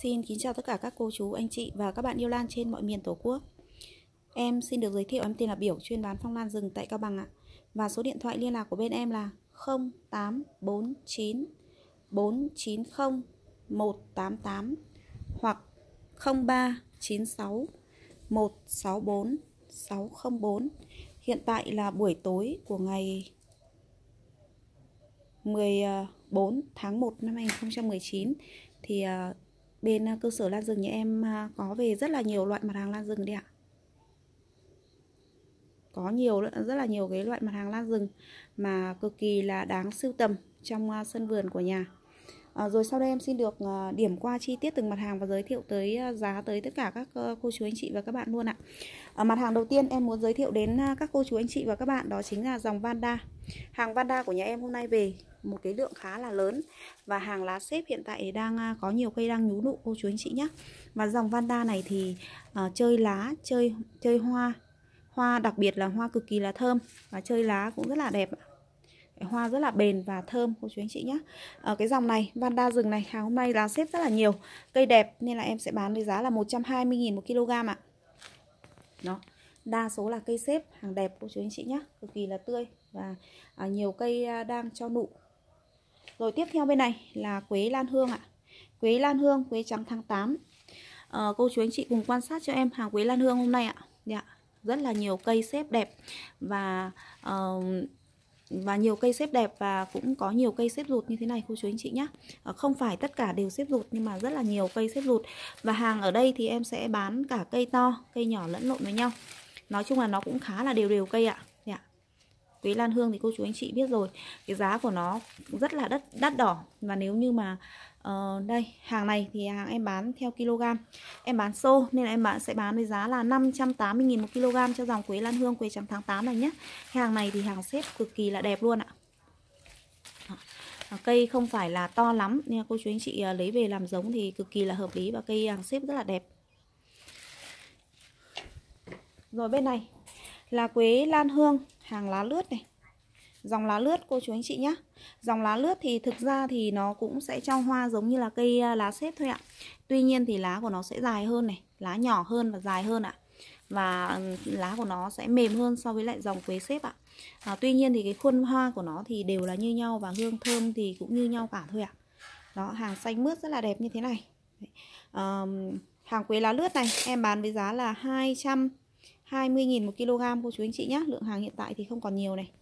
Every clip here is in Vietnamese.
Xin kính chào tất cả các cô chú, anh chị và các bạn yêu lan trên mọi miền Tổ quốc. Em xin được giới thiệu, em tên là Biểu, chuyên bán phong lan rừng tại Cao Bằng ạ. Và số điện thoại liên lạc của bên em là 0849 490 188 hoặc 0396 164 604. Hiện tại là buổi tối của ngày 14 tháng 1 năm 2019 thì bên cơ sở lan rừng nhà em có về rất là nhiều loại mặt hàng lan rừng đấy ạ. Có rất là nhiều cái loại mặt hàng lan rừng mà cực kỳ là đáng sưu tầm trong sân vườn của nhà. Rồi sau đây em xin được điểm qua chi tiết từng mặt hàng và giới thiệu tới giá tới tất cả các cô chú anh chị và các bạn luôn ạ. Mặt hàng đầu tiên em muốn giới thiệu đến các cô chú anh chị và các bạn đó chính là dòng Vanda. Hàng Vanda của nhà em hôm nay về một cái lượng khá là lớn và hàng lá xếp hiện tại đang có nhiều cây đang nhú nụ cô chú anh chị nhé. Và dòng Vanda này thì chơi lá, chơi hoa đặc biệt là hoa cực kỳ là thơm và chơi lá cũng rất là đẹp. Hoa rất là bền và thơm cô chú anh chị nhé. Cái dòng này Vanda rừng này hàng hôm nay lá xếp rất là nhiều, cây đẹp nên là em sẽ bán với giá là 120.000 một kg ạ. Đó, đa số là cây xếp hàng đẹp cô chú anh chị nhé, cực kỳ là tươi và nhiều cây đang cho nụ. Rồi tiếp theo bên này là quế lan hương ạ. Quế lan hương, quế trắng tháng 8. Cô chú anh chị cùng quan sát cho em hàng quế lan hương hôm nay ạ. Dạ, rất là nhiều cây xếp đẹp và nhiều cây xếp đẹp và cũng có nhiều cây xếp rụt như thế này cô chú anh chị nhé. Không phải tất cả đều xếp rụt nhưng mà rất là nhiều cây xếp rụt. Và hàng ở đây thì em sẽ bán cả cây to, cây nhỏ lẫn lộn với nhau. Nói chung là nó cũng khá là đều cây ạ. Dạ. Quế lan hương thì cô chú anh chị biết rồi, cái giá của nó rất là đắt đỏ. Và nếu như mà đây, hàng này thì hàng em bán theo kg, em bán xô nên là em sẽ bán với giá là 580.000 một kg cho dòng quế lan hương, quế trắng tháng 8 này nhé. Hàng này thì hàng xếp cực kỳ là đẹp luôn ạ. Cây không phải là to lắm nên cô chú anh chị lấy về làm giống thì cực kỳ là hợp lý và cây hàng xếp rất là đẹp. Rồi bên này là quế lan hương hàng lá lướt này. Dòng lá lướt cô chú anh chị nhé. Dòng lá lướt thì thực ra thì nó cũng sẽ cho hoa giống như là cây lá xếp thôi ạ. Tuy nhiên thì lá của nó sẽ dài hơn này, lá nhỏ hơn và dài hơn ạ. Và lá của nó sẽ mềm hơn so với lại dòng quế xếp ạ. Tuy nhiên thì cái khuôn hoa của nó thì đều là như nhau và hương thơm thì cũng như nhau cả thôi ạ. Đó, hàng xanh mướt rất là đẹp như thế này. Hàng quế lá lướt này em bán với giá là 220.000 một kg cô chú anh chị nhé. Lượng hàng hiện tại thì không còn nhiều này.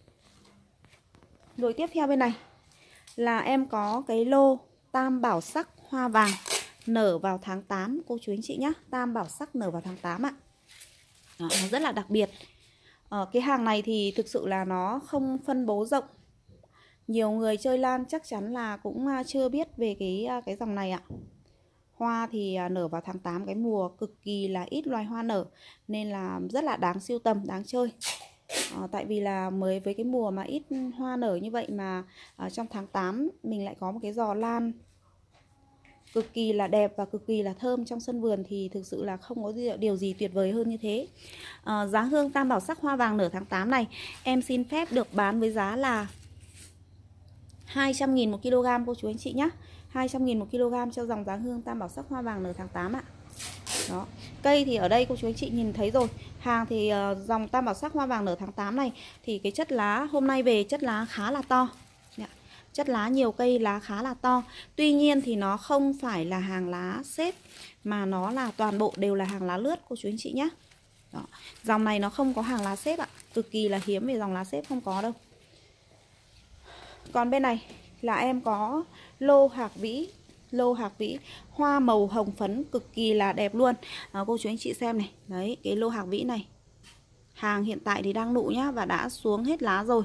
Rồi tiếp theo bên này là em có cái lô tam bảo sắc hoa vàng nở vào tháng 8 cô chú anh chị nhé. Tam bảo sắc nở vào tháng 8 ạ. Đó, nó rất là đặc biệt. Cái hàng này thì thực sự là nó không phân bố rộng. Nhiều người chơi lan chắc chắn là cũng chưa biết về cái dòng này ạ. Hoa thì nở vào tháng 8, cái mùa cực kỳ là ít loài hoa nở nên là rất là đáng sưu tầm, đáng chơi. Tại vì là mới với cái mùa mà ít hoa nở như vậy mà trong tháng 8 mình lại có một cái giò lan cực kỳ là đẹp và cực kỳ là thơm trong sân vườn thì thực sự là không có điều gì tuyệt vời hơn như thế. Giá hương tam bảo sắc hoa vàng nở tháng 8 này em xin phép được bán với giá là 200.000 một kg cô chú anh chị nhé. 200.000 một kg cho dòng giá hương tam bảo sắc hoa vàng nở tháng 8 ạ. Đó. Cây thì ở đây cô chú anh chị nhìn thấy rồi. Hàng thì dòng tam bảo sắc hoa vàng nở tháng 8 này thì cái chất lá hôm nay về chất lá khá là to. Chất lá nhiều cây lá khá là to. Tuy nhiên thì nó không phải là hàng lá xếp mà nó là toàn bộ đều là hàng lá lướt cô chú anh chị nhé. Đó. Dòng này nó không có hàng lá xếp ạ. Cực kỳ là hiếm về dòng lá xếp, không có đâu. Còn bên này là em có lô hạc vĩ. Lô hạc vĩ hoa màu hồng phấn cực kỳ là đẹp luôn. Cô chú anh chị xem này. Đấy, cái lô hạc vĩ này hàng hiện tại thì đang nụ nhá và đã xuống hết lá rồi.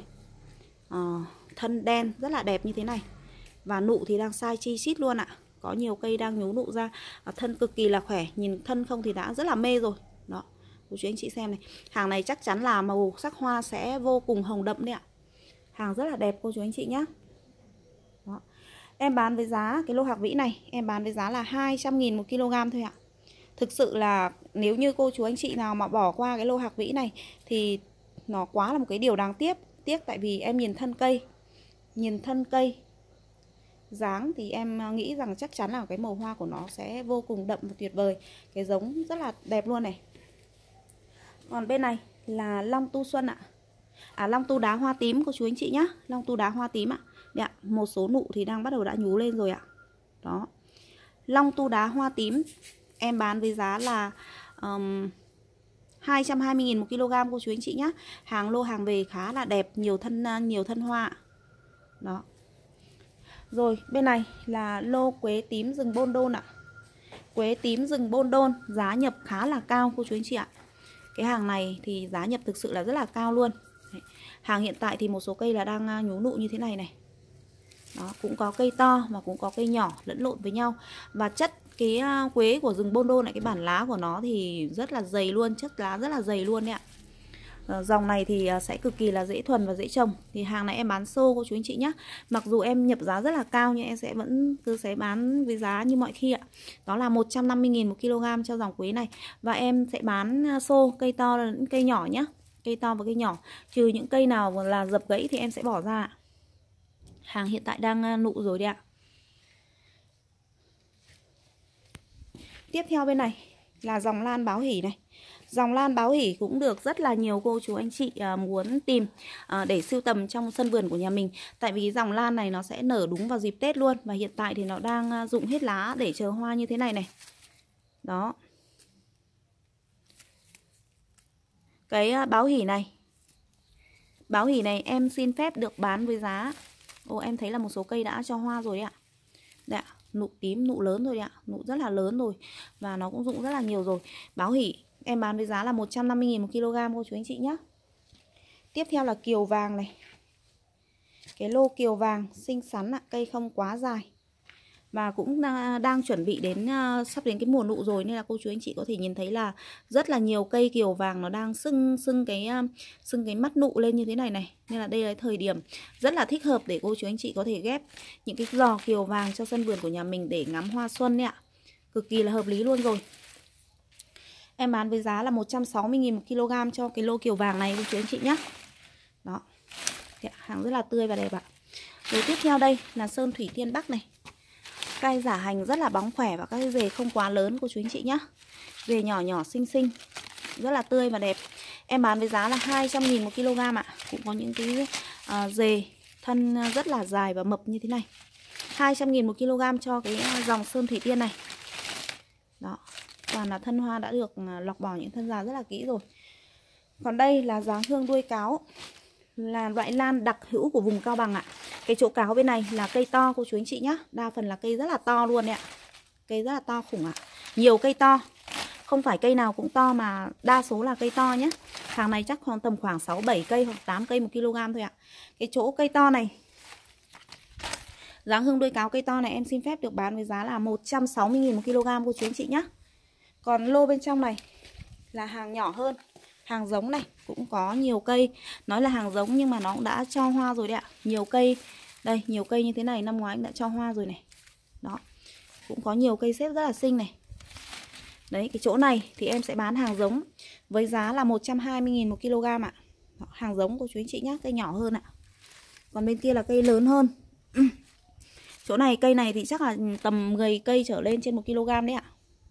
Thân đen rất là đẹp như thế này. Và nụ thì đang sai chi chít luôn ạ. Có nhiều cây đang nhú nụ ra. Thân cực kỳ là khỏe. Nhìn thân không thì đã rất là mê rồi. Đó, cô chú anh chị xem này. Hàng này chắc chắn là màu sắc hoa sẽ vô cùng hồng đậm đấy ạ. Hàng rất là đẹp cô chú anh chị nhé. Đó. Em bán với giá cái lô hạc vĩ này em bán với giá là 200.000 một kg thôi ạ. Thực sự là nếu như cô chú anh chị nào mà bỏ qua cái lô hạc vĩ này thì nó quá là một cái điều đáng tiếc. Tại vì em nhìn thân cây, dáng thì em nghĩ rằng chắc chắn là cái màu hoa của nó sẽ vô cùng đậm và tuyệt vời. Cái giống rất là đẹp luôn này. Còn bên này là long tu xuân ạ. Long tu đá hoa tím cô chú anh chị nhá. Long tu đá hoa tím ạ. Đấy ạ, một số nụ thì đang bắt đầu đã nhú lên rồi ạ. Đó. Long tu đá hoa tím em bán với giá là 220.000 một kg cô chú anh chị nhá. Hàng lô hàng về khá là đẹp, nhiều thân hoa. Đó. Rồi, bên này là lô quế tím rừng Bôn Đôn ạ. Quế tím rừng Bôn Đôn giá nhập khá là cao cô chú anh chị ạ. Cái hàng này thì giá nhập thực sự là rất là cao luôn. Đấy. Hàng hiện tại thì một số cây là đang nhú nụ như thế này này. Đó, cũng có cây to mà cũng có cây nhỏ lẫn lộn với nhau. Và chất cái quế của rừng Bôn Đôn này, cái bản lá của nó thì rất là dày luôn, chất lá rất là dày luôn đấy ạ. Dòng này thì sẽ cực kỳ là dễ thuần và dễ trồng. Thì hàng này em bán xô cô chú anh chị nhé. Mặc dù em nhập giá rất là cao nhưng em sẽ bán với giá như mọi khi ạ. Đó là 150.000 một kg cho dòng quế này. Và em sẽ bán xô cây to lẫn cây nhỏ nhé. Cây to và cây nhỏ. Trừ những cây nào là dập gãy thì em sẽ bỏ ra. Hàng hiện tại đang nụ rồi đấy ạ. Tiếp theo bên này là dòng lan báo hỷ này. Dòng lan báo hỷ cũng được rất là nhiều cô chú anh chị muốn tìm để sưu tầm trong sân vườn của nhà mình. Tại vì dòng lan này nó sẽ nở đúng vào dịp Tết luôn. Và hiện tại thì nó đang rụng hết lá để chờ hoa như thế này này. Đó. Cái báo hỷ này em xin phép được bán với giá. Em thấy là một số cây đã cho hoa rồi đấy ạ. Đấy ạ, nụ tím, nụ lớn rồi đấy ạ. Nụ rất là lớn rồi. Và nó cũng rụng rất là nhiều rồi. Báo hỷ em bán với giá là 150.000 một kg cô chú anh chị nhé. Tiếp theo là kiều vàng này. Cái lô kiều vàng xinh xắn ạ, cây không quá dài. Và cũng đang chuẩn bị đến sắp đến cái mùa nụ rồi. Nên là cô chú anh chị có thể nhìn thấy là rất là nhiều cây kiều vàng nó đang sưng cái mắt nụ lên như thế này này. Nên là đây là thời điểm rất là thích hợp để cô chú anh chị có thể ghép những cái giò kiều vàng cho sân vườn của nhà mình để ngắm hoa xuân đấy ạ. Cực kỳ là hợp lý luôn rồi. Em bán với giá là 160.000 một kg cho cái lô kiều vàng này cô chú anh chị nhé. Đó. Hàng rất là tươi và đẹp ạ. Rồi tiếp theo đây là sơn thủy tiên Bắc này. Cây giả hành rất là bóng khỏe và các cái rề không quá lớn cô chú anh chị nhé. Rề nhỏ nhỏ xinh xinh, rất là tươi và đẹp. Em bán với giá là 200.000 một kg ạ. Cũng có những cái rề thân rất là dài và mập như thế này. 200.000 một kg cho cái dòng sơn thủy tiên này. Đó. Toàn là thân hoa đã được lọc bỏ những thân già rất là kỹ rồi. Còn đây là dáng hương đuôi cáo. Là loại lan đặc hữu của vùng Cao Bằng ạ. Cái chỗ cáo bên này là cây to cô chú anh chị nhé. Đa phần là cây rất là to luôn đấy ạ. Cây rất là to khủng ạ. Nhiều cây to. Không phải cây nào cũng to mà đa số là cây to nhé. Hàng này chắc tầm khoảng 6-7 cây hoặc 8 cây một kg thôi ạ. Cái chỗ cây to này, dáng hương đuôi cáo cây to này em xin phép được bán với giá là 160.000 một kg cô chú anh chị nhé. Còn lô bên trong này là hàng nhỏ hơn. Hàng giống này cũng có nhiều cây. Nói là hàng giống nhưng mà nó cũng đã cho hoa rồi đấy ạ. Nhiều cây. Đây, nhiều cây như thế này năm ngoái cũng đã cho hoa rồi này. Đó. Cũng có nhiều cây xếp rất là xinh này. Đấy, cái chỗ này thì em sẽ bán hàng giống với giá là 120.000 một kg ạ. Đó, hàng giống của chú anh chị nhé, cây nhỏ hơn ạ. Còn bên kia là cây lớn hơn. Chỗ này cây này thì chắc là tầm 10 cây trở lên trên 1 kg đấy ạ.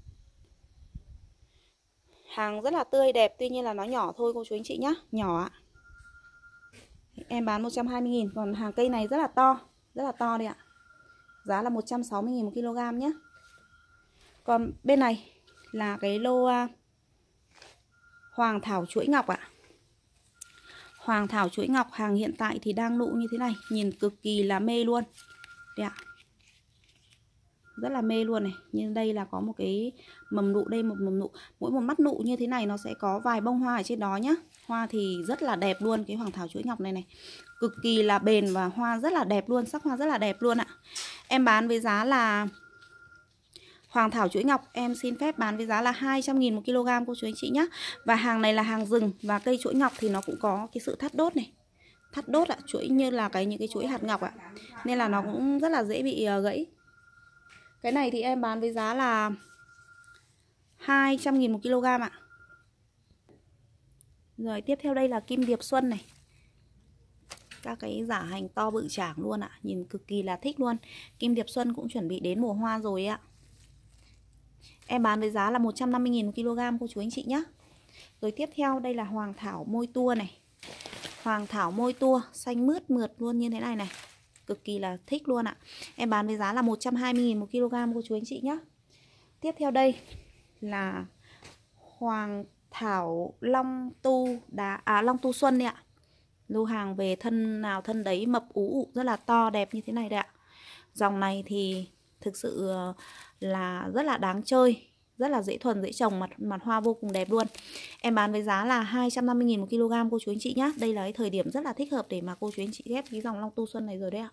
Hàng rất là tươi đẹp, tuy nhiên là nó nhỏ thôi cô chú anh chị nhé. Nhỏ ạ. Em bán 120.000. Còn hàng cây này rất là to đây ạ. Giá là 160.000 một kg nhé. Còn bên này là cái lô Hoàng Thảo chuỗi ngọc ạ. Hoàng Thảo chuỗi ngọc hàng hiện tại thì đang nụ như thế này. Nhìn cực kỳ là mê luôn. Đây ạ. Rất là mê luôn này. Như đây là có một cái mầm nụ, đây một mầm nụ. Mỗi một mắt nụ như thế này nó sẽ có vài bông hoa ở trên đó nhá. Hoa thì rất là đẹp luôn. Cái Hoàng Thảo chuỗi ngọc này này cực kỳ là bền và hoa rất là đẹp luôn. Sắc hoa rất là đẹp luôn ạ. Em bán với giá là Hoàng Thảo chuỗi ngọc em xin phép bán với giá là 200.000 một kg cô chú anh chị nhé. Và hàng này là hàng rừng. Và cây chuỗi ngọc thì nó cũng có cái sự thắt đốt này. Thắt đốt ạ, chuỗi như là những cái chuỗi hạt ngọc ạ. Nên là nó cũng rất là dễ bị gãy. Cái này thì em bán với giá là 200.000 một kg ạ. Rồi tiếp theo đây là kim điệp xuân này. Các cái giả hành to bự chảng luôn ạ. Nhìn cực kỳ là thích luôn. Kim Điệp Xuân cũng chuẩn bị đến mùa hoa rồi ạ. Em bán với giá là 150.000 một kg cô chú anh chị nhé. Rồi tiếp theo đây là hoàng thảo môi tua này. Hoàng thảo môi tua xanh mướt mượt luôn như thế này này. Cực kỳ là thích luôn ạ. Em bán với giá là 120.000 một kg cô chú anh chị nhé. Tiếp theo đây là hoàng thảo long tu long tu xuân đấy ạ. Lô hàng về thân nào thân đấy, mập ú ụ rất là to đẹp như thế này đấy ạ. Dòng này thì thực sự là rất là đáng chơi, rất là dễ thuần, dễ trồng, mặt hoa vô cùng đẹp luôn. Em bán với giá là 250.000 một kg cô chú anh chị nhé. Đây là cái thời điểm rất là thích hợp để mà cô chú anh chị ghép cái dòng long tu xuân này rồi đấy ạ.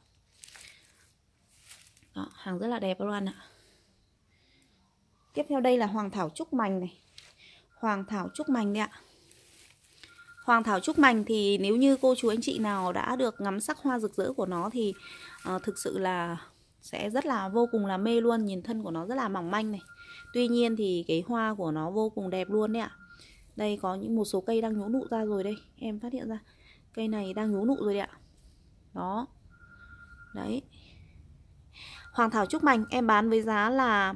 Đó, hàng rất là đẹp luôn ạ. Tiếp theo đây là hoàng thảo trúc mành này. Hoàng thảo trúc mành đấy ạ. Hoàng thảo trúc mành thì nếu như cô chú anh chị nào đã được ngắm sắc hoa rực rỡ của nó thì thực sự là sẽ rất là vô cùng là mê luôn. Nhìn thân của nó rất là mỏng manh này. Tuy nhiên thì cái hoa của nó vô cùng đẹp luôn đấy ạ. Đây có một số cây đang nhú nụ ra rồi đây. Em phát hiện ra cây này đang nhú nụ rồi đấy ạ. Đó. Đấy. Hoàng thảo trúc mành em bán với giá là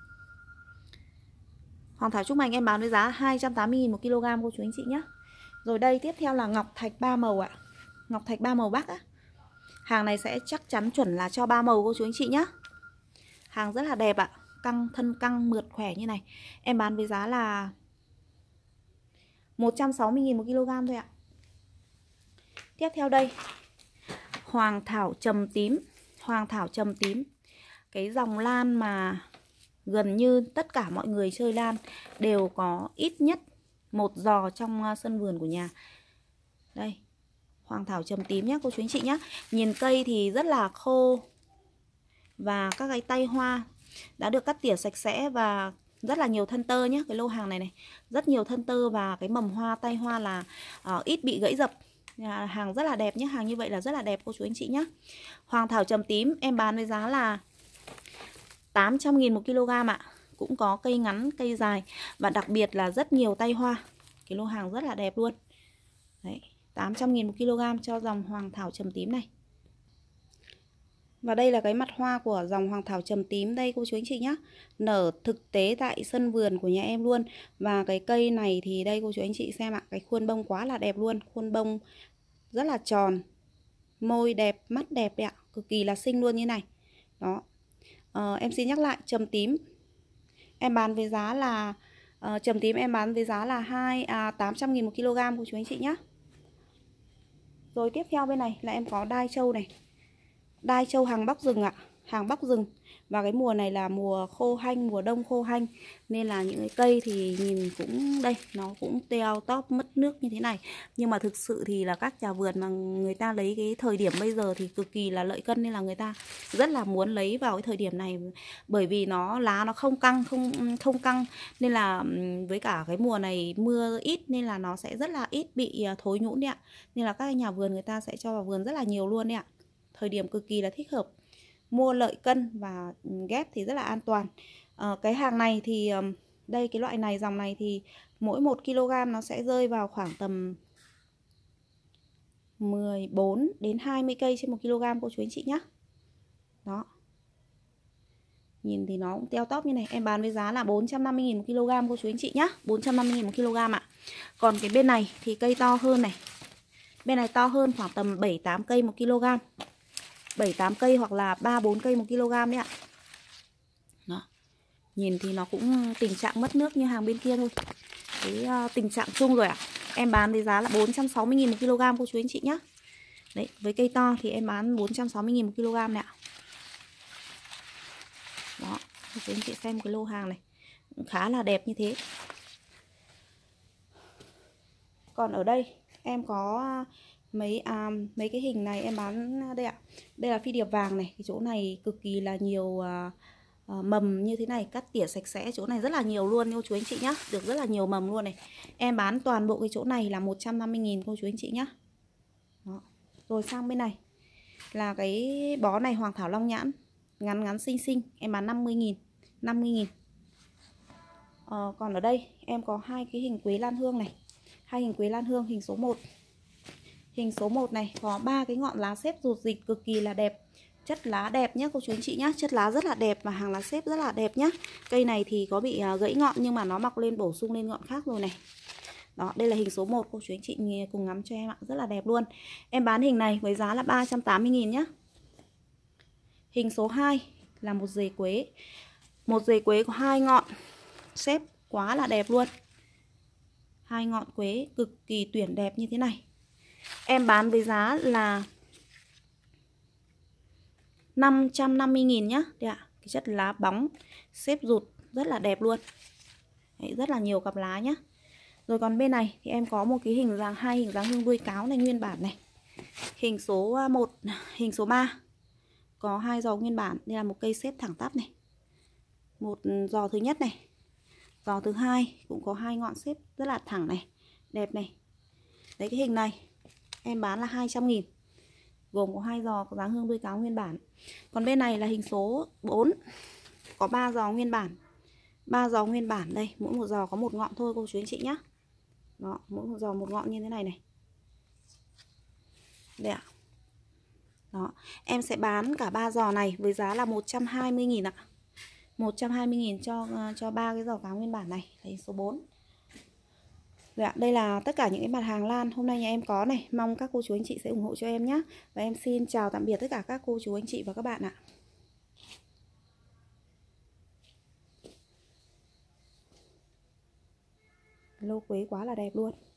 Hoàng thảo trúc mành em bán với giá 280.000 một kg cô chú anh chị nhé. Rồi đây tiếp theo là ngọc thạch 3 màu ạ. Ngọc thạch 3 màu Bắc á. Hàng này sẽ chắc chắn chuẩn là cho 3 màu cô chú anh chị nhé. Hàng rất là đẹp ạ. Căng, thân căng, mượt khỏe như này. Em bán với giá là 160.000 một kg thôi ạ. Tiếp theo đây hoàng thảo trầm tím. Hoàng thảo trầm tím. Cái dòng lan mà gần như tất cả mọi người chơi lan đều có ít nhất một giò trong sân vườn của nhà. Đây, hoàng thảo trầm tím nhé cô chú anh chị nhé. Nhìn cây thì rất là khô và các cái tay hoa đã được cắt tỉa sạch sẽ và rất là nhiều thân tơ nhé. Cái lô hàng này này rất nhiều thân tơ và cái mầm hoa, tay hoa là ít bị gãy dập. Hàng rất là đẹp nhé. Hàng như vậy là rất là đẹp cô chú anh chị nhé. Hoàng thảo trầm tím em bán với giá là 800.000 một kg ạ. Cũng có cây ngắn, cây dài và đặc biệt là rất nhiều tay hoa. Cái lô hàng rất là đẹp luôn. Đấy, 800.000 một kg cho dòng hoàng thảo trầm tím này. Và đây là cái mặt hoa của dòng hoàng thảo trầm tím đây cô chú anh chị nhé. Nở thực tế tại sân vườn của nhà em luôn. Và cái cây này thì đây cô chú anh chị xem ạ. Cái khuôn bông quá là đẹp luôn. Khuôn bông rất là tròn. Môi đẹp, mắt đẹp đấy ạ. Cực kỳ là xinh luôn như này. Đó. Em xin nhắc lại trầm tím. Em bán với giá là trầm tím em bán với giá là 800.000 một kg cô chú anh chị nhé. Rồi tiếp theo bên này là em có đai trâu này. Đai trâu hàng bóc rừng ạ. Hàng bóc rừng. Và cái mùa này là mùa khô hanh, mùa đông khô hanh. Nên là những cái cây thì nhìn cũng đây, nó cũng teo tóp mất nước như thế này. Nhưng mà thực sự thì là các nhà vườn mà người ta lấy cái thời điểm bây giờ thì cực kỳ là lợi cân. Nên là người ta rất là muốn lấy vào cái thời điểm này. Bởi vì lá nó không căng, không căng. Nên là với cả cái mùa này mưa ít nên là nó sẽ rất là ít bị thối nhũn đấy ạ. Nên là các nhà vườn người ta sẽ cho vào vườn rất là nhiều luôn đấy ạ. Thời điểm cực kỳ là thích hợp. Mua lợi cân và ghép thì rất là an toàn. Cái hàng này thì đây cái loại này, dòng này thì mỗi 1 kg nó sẽ rơi vào khoảng tầm 14 đến 20 cây trên 1 kg cô chú anh chị nhé. Đó. Nhìn thì nó cũng teo tóp như này. Em bán với giá là 450.000 một kg cô chú anh chị nhé. 450.000 một kg ạ. Còn cái bên này thì cây to hơn này. Bên này to hơn khoảng tầm 7-8 cây 1 kg. 7-8 cây hoặc là 3-4 cây 1 kg đấy ạ. Đó. Nhìn thì nó cũng tình trạng mất nước như hàng bên kia thôi. Cái tình trạng chung rồi ạ. Em bán với giá là 460.000 một kg cô chú anh chị nhé. Đấy, với cây to thì em bán 460.000 một kg này ạ. Đó, cô chú anh chị xem cái lô hàng này cũng khá là đẹp như thế. Còn ở đây em có mấy cái hình này em bán đây ạ. Đây là phi điệp vàng này. Cái chỗ này cực kỳ là nhiều mầm như thế này, cắt tỉa sạch sẽ. Chỗ này rất là nhiều luôn cô chú anh chị nhá. Được rất là nhiều mầm luôn này. Em bán toàn bộ cái chỗ này là 150.000 cô chú anh chị nhá. Đó. Rồi sang bên này là cái bó này hoàng thảo long nhãn, ngắn ngắn xinh xinh. Em bán 50.000. 50.000. Còn ở đây em có hai cái hình quế lan hương này. Hai hình quế lan hương hình số 1. Hình số 1 này có 3 cái ngọn lá xếp rụt rịch cực kỳ là đẹp. Chất lá đẹp nhé cô chú anh chị nhé. Chất lá rất là đẹp và hàng lá xếp rất là đẹp nhé. Cây này thì có bị gãy ngọn nhưng mà nó mọc lên bổ sung lên ngọn khác rồi này. Đó, đây là hình số 1, cô chú anh chị cùng ngắm cho em ạ. Rất là đẹp luôn. Em bán hình này với giá là 380.000 nhé. Hình số 2 là một rễ quế. Một rễ quế có 2 ngọn xếp quá là đẹp luôn. 2 ngọn quế cực kỳ tuyển đẹp như thế này. Em bán với giá là 550.000 nhá. Đây ạ, cái chất lá bóng xếp rụt rất là đẹp luôn. Đấy, rất là nhiều cặp lá nhá. Rồi còn bên này thì em có một cái hình dáng, hai hình dáng hương đuôi cáo này nguyên bản này. Hình số 1, hình số 3 có 2 giò nguyên bản. Đây là một cây xếp thẳng tắp này. Một giò thứ nhất này, giò thứ hai cũng có 2 ngọn xếp rất là thẳng này, đẹp này. Đấy, cái hình này em bán là 200.000, gồm có 2 giò có dáng hương đuôi cáo nguyên bản. Còn bên này là hình số 4, có 3 giò nguyên bản. 3 giò nguyên bản đây, mỗi một giò có một ngọn thôi cô chú anh chị nhé. Đó, mỗi một giò một ngọn như thế này này. Đây ạ. Đó, em sẽ bán cả 3 giò này với giá là 120.000 ạ. 120.000 cho 3 cái giò cáo nguyên bản này, là số 4. Dạ, đây là tất cả những cái mặt hàng lan hôm nay nhà em có này. Mong các cô chú anh chị sẽ ủng hộ cho em nhé. Và em xin chào tạm biệt tất cả các cô chú anh chị và các bạn ạ. Lô quế quá là đẹp luôn.